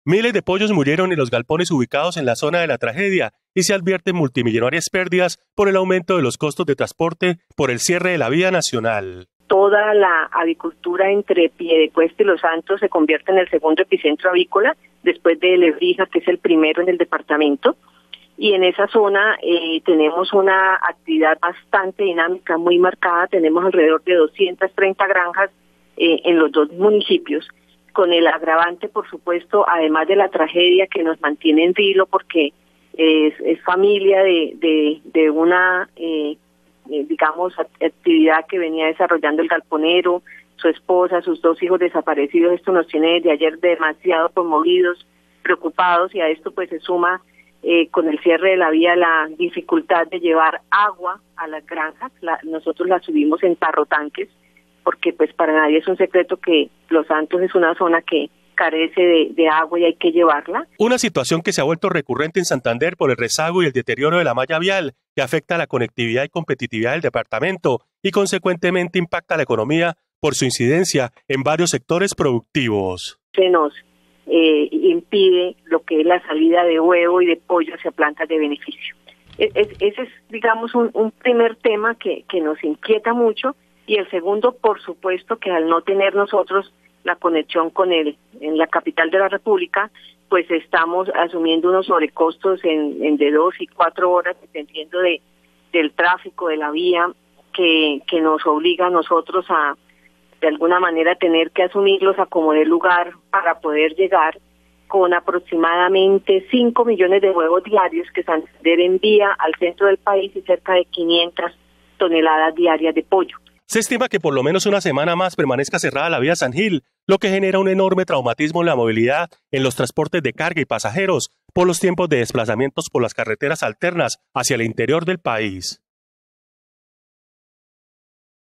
Miles de pollos murieron en los galpones ubicados en la zona de la tragedia y se advierten multimillonarias pérdidas por el aumento de los costos de transporte por el cierre de la vía nacional. Toda la avicultura entre Piedecuesta y Los Santos se convierte en el segundo epicentro avícola, después de Lebrija, que es el primero en el departamento. Y en esa zona tenemos una actividad bastante dinámica, muy marcada. Tenemos alrededor de 230 granjas en los dos municipios, con el agravante, por supuesto, además de la tragedia que nos mantiene en vilo, porque es familia de una, digamos, actividad que venía desarrollando el galponero, su esposa, sus 2 hijos desaparecidos. Esto nos tiene desde ayer demasiado conmovidos, preocupados, y a esto pues se suma con el cierre de la vía la dificultad de llevar agua a las granjas. Nosotros la subimos en tarrotanques, porque pues para nadie es un secreto que Los Santos es una zona que carece de agua y hay que llevarla. Una situación que se ha vuelto recurrente en Santander por el rezago y el deterioro de la malla vial, que afecta la conectividad y competitividad del departamento y consecuentemente impacta la economía por su incidencia en varios sectores productivos. Se nos impide lo que es la salida de huevo y de pollo hacia plantas de beneficio. Ese es, digamos, un primer tema que nos inquieta mucho. Y el segundo, por supuesto, que al no tener nosotros la conexión con en la capital de la República, pues estamos asumiendo unos sobrecostos en de 2 y 4 horas, dependiendo del tráfico de la vía, que nos obliga a nosotros a, de alguna manera, tener que asumirlos a como de lugar para poder llegar con aproximadamente 5 millones de huevos diarios que Santander envía al centro del país y cerca de 500 toneladas diarias de pollo. Se estima que por lo menos una semana más permanezca cerrada la vía San Gil, lo que genera un enorme traumatismo en la movilidad en los transportes de carga y pasajeros por los tiempos de desplazamientos por las carreteras alternas hacia el interior del país.